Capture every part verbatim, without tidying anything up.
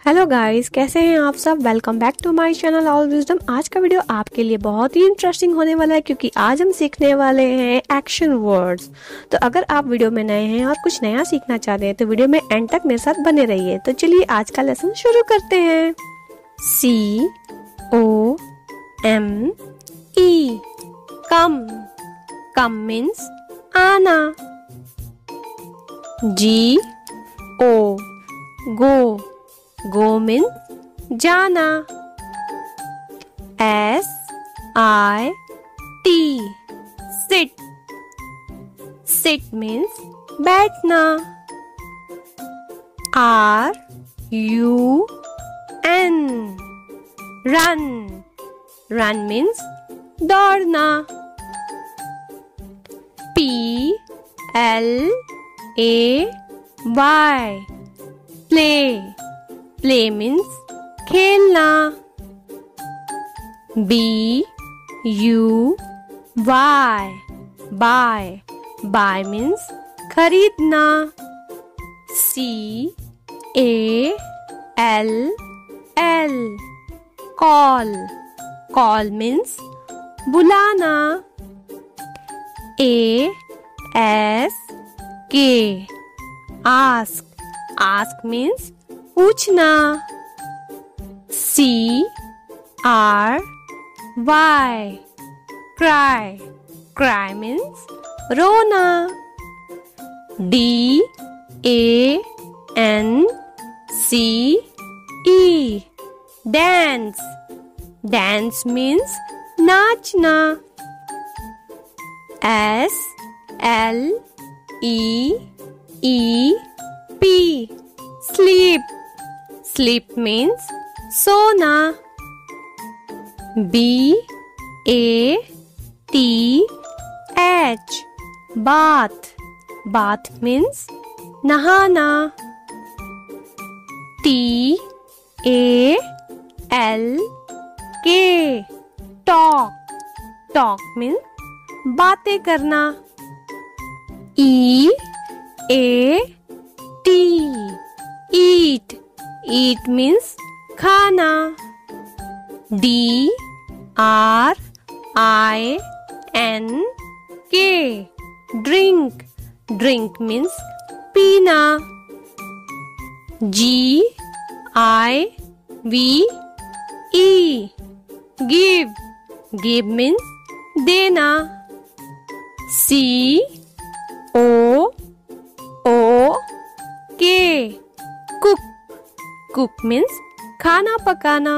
Hello guys, कैसे हैं आप सब। Welcome back to my channel all wisdom. आज का वीडियो आपके लिए बहुत ही इंटरेस्टिंग होने वाला है क्योंकि आज हम सीखने वाले हैं एक्शन वर्ड्स। तो अगर आप वीडियो में नए हैं और कुछ नया सीखना चाहते हैं तो वीडियो में एंड तक मेरे साथ बने रहिए। तो चलिए आज का लेसन शुरू करते हैं। सी ओ एम ई कम। कम मीन्स आना। G O go. Go means जाना। S I T sit. Sit means बैठना। R U N run. Run means दौड़ना। P L A Y play. Play means खेलना। B U Y buy. Buy means खरीदना। C A L L call. Call means बुलाना। A S K ask. Ask means पूछना। C R Y cry. Cry means रोना। D A N C E dance. Dance means नाचना। S L E E P sleep. Sleep means सोना। B A T H bath. Bath means नहाना। T A L K talk. Talk means बातें करना। E A T eat. Eat means खाना। D R I N K drink. Drink means पीना। G I V E give. Give means देना। C ओ ओ के cook. Cook means खाना पकाना।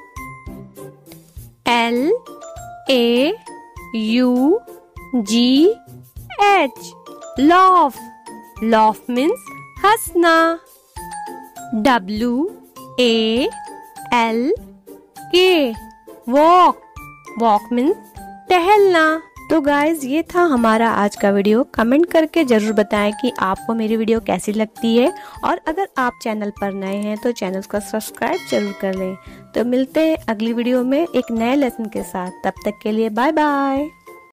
L A U G H laugh. Laugh means हंसना। W A L K walk. Walk means टहलना। तो guys ये था हमारा आज का वीडियो। कमेंट करके जरूर बताएं कि आपको मेरी वीडियो कैसी लगती है और अगर आप चैनल पर नए हैं तो चैनल को सब्सक्राइब जरूर कर लें। तो मिलते हैं अगली वीडियो में एक नए लेसन के साथ। तब तक के लिए बाय बाय।